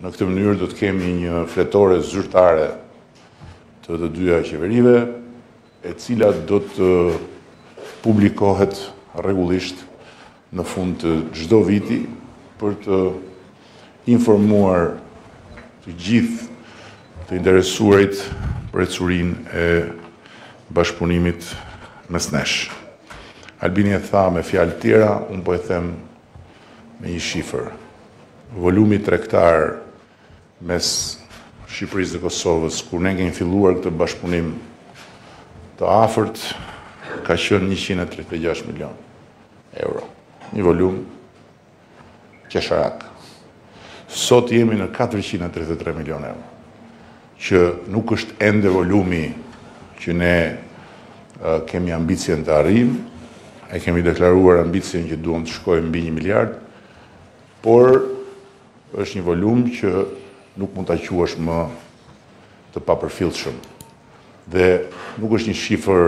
në këtë mënyrë do të kemi një fletore zyrtare të dyja qeverive, e cila do të publikohet rregullisht në fund të çdo viti për të informuar të gjithë të interesuarit për ecurinë e bashkëpunimit mes nesh. Albini e tha me fjalë tjera, unë po e them me një shifër. Volumi tregtar mes Shqipërisë dhe Kosovës, kur ne kemi filluar këtë bashkëpunim të afërt, ka qenë 136 milion euro. Një volum qesharak. Sot jemi në 433 milion euro, që nuk është ende volumi që ne kemi ambicien të arrijmë, e kemi deklaruar ambicien që duam të shkojmë mbi 1 miliard, por është një volum që nuk mund ta quash më të papërfillshëm. Dhe nuk është një shifër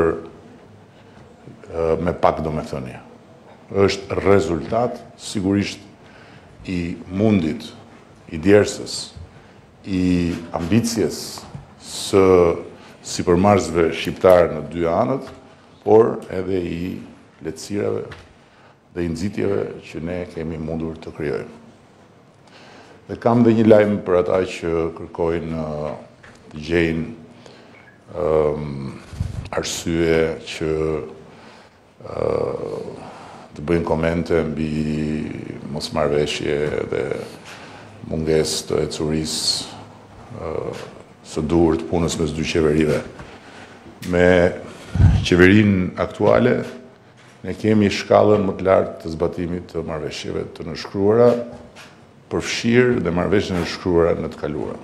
me pak domethënie. Është rezultat sigurisht i mundit, i djersës, i ambicjes së sipërmarrësve shqiptar në dy anët, por edhe i lehtësirave dhe i nxitjeve që ne kemi mundur të krijojmë. Dhe kam dhe një lajm për ata që kërkojnë të gjejnë arsye që të bëjnë komente mbi mosmarrveshje dhe mungesë të ecurisë së duhur të punës mes dy qeverive. Me qeverinë aktuale, ne kemi shkallën më të lartë të zbatimit të marrëveshjeve të nënshkruara, përfshirë dhe marrëveshje të nënshkruara në të kaluara.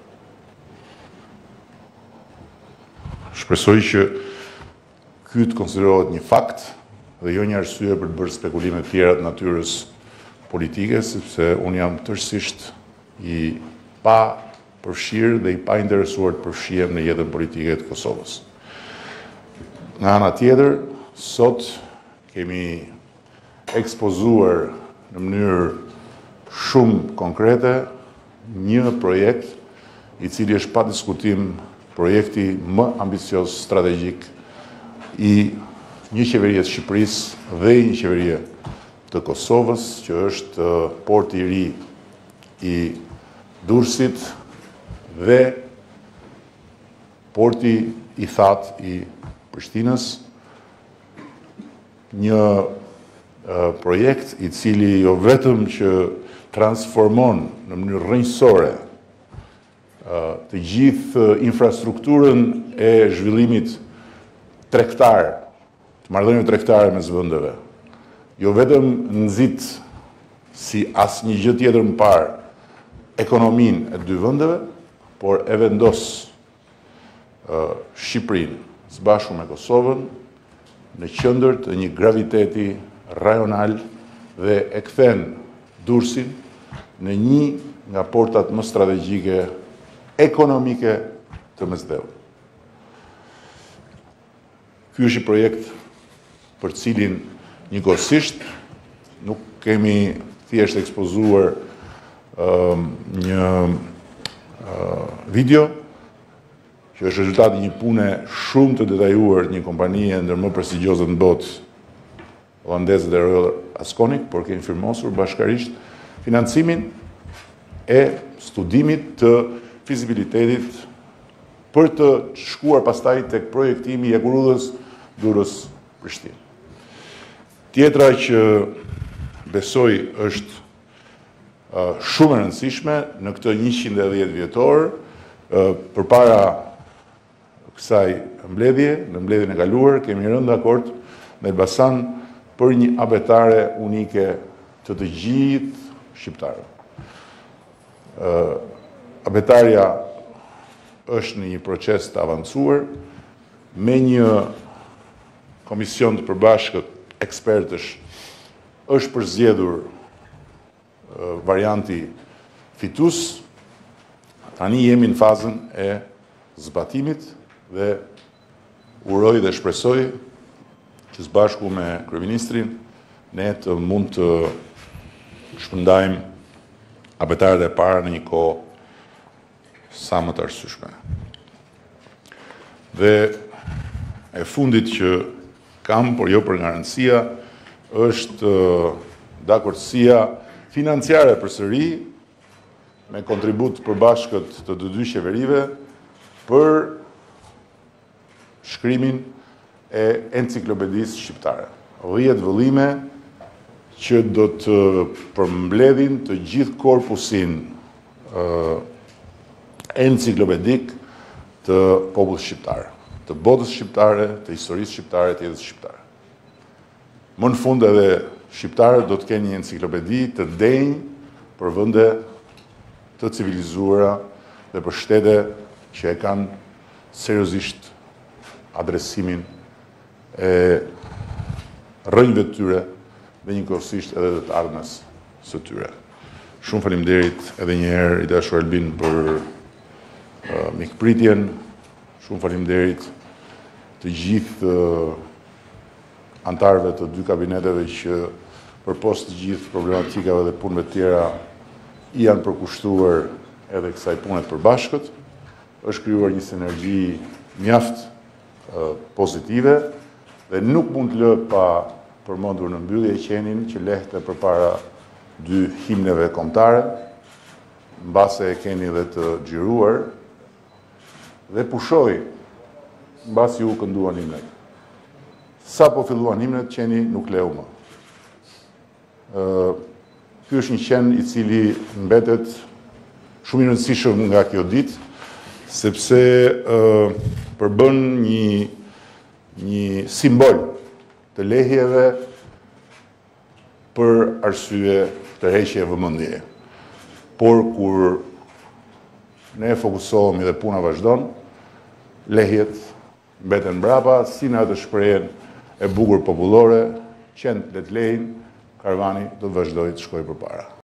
Shpresoj që ky të konsiderohet një fakt dhe jo një arsye për të bërë spekulime të tjera të natyrës politike, sepse unë jam tërësisht i pa përfshirë dhe i pa interesuar të përfshihem në jetën politike të Kosovës. Nga ana tjetër, sot kemi ekspozuar në mënyrë shumë konkrete një projekt i cili është pa diskutim projekti më ambicios strategjik i një qeverie të Shqipërisë dhe një qeverie të Kosovës, që është porti i ri i Durrësit dhe porti i thatë i Prishtinës, një projekt i cili jo vetëm që transformon në mënyrë rrënjësore të gjithë infrastrukturën e zhvillimit tregtar, të marrëdhënieve tregtare mes vendeve, jo vetëm nxit si asnjë gjë tjetër më parë ekonominë e dy vendeve, por e vendos Shqipërinë së bashku me Kosovën në qendër të një graviteti rajonal dhe e kthen Durrësin në një nga portat më strategjike ekonomike të mesdheve. Ky është një projekt për cilin njëkohësisht nuk kemi thjesht ekspozuar një video që është rezultati një pune shumë të detajuar një kompanie ndër më prestigjioze në botë, holandeze dhe Royal Asconic, por kemi firmosur bashkarisht financimin e studimit të fizibilitetit për të shkuar pastaj tek projektimi i ekurudhës Durrës-Prishtinë. Tjetra që besoj është shumë e rëndësishme në këtë 110 vjetor, përpara kësaj mbledhje, në mbledhjen e kaluar, kemi rënë dakord me Elbasan për një abetare unike të të gjithë shqiptarëve. Abetarja është në një proces të avancuar me një komision të përbashkët ekspertësh, është përzgjedhur varianti fitues. Tani jemi në fazën e zbatimit dhe uroj dhe shpresoj që së bashku me kryeministrin ne të mund të shpërndajmë abetarët e para në një kohë sa më të arsyeshme. Dhe e fundit që kam, por jo për garancia, është dakordësia financiare përsëri me kontribut përbashkët të dy qeverive për shkrimin e enciklopedisë shqiptare. 10 vëllime që do të përmbledhin të gjithë korpusin enciklopedik të popullit shqiptar, të botës shqiptare, të historisë shqiptare, të jetës shqiptare. Më në fund edhe shqiptarët do të kenë një enciklopedi të denjë për vende të civilizuara dhe për shtete që e kanë seriozisht adresimin e rrënjve të tyre dhe njëkohësisht edhe të ardhmes së tyre. Shumë faleminderit edhe një herë i dashur Albin për mikpritjen. Shumë faleminderit të gjithë antarëve të dy kabineteve që përpos të gjithë problematikave dhe punëve tjera i janë përkushtuar edhe kësaj pune të përbashkët. Është krijuar një sinergji mjaft pozitive dhe nuk mund të lë pa përmendur në mbyllje qenin që lehte përpara 2 himneve kombëtare, mbase e keni dhe të xhiruar dhe pushoj mbasi u kënduan himnet. Sa po filluan himnet, qeni nuk leu më. Ky është një qen i cili mbetet shumë i rëndësishëm nga kjo ditë, sepse përbën një simbol të lehjeve për arsye të heqje vëmendjeje. Por kur ne fokusohemi dhe puna vazhdon, lehjet mbeten mbrapa, si në atë shprehjen e bukur popullore, qend le të lehin, karvani do të vazhdojë të shkojë përpara.